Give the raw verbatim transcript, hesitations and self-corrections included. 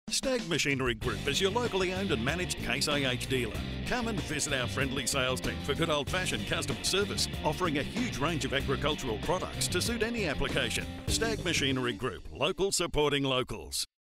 STAG Machinery Group is your locally owned and managed Case I H dealer. Come and visit our friendly sales team for good old-fashioned customer service, offering a huge range of agricultural products to suit any application. STAG Machinery Group, local supporting locals.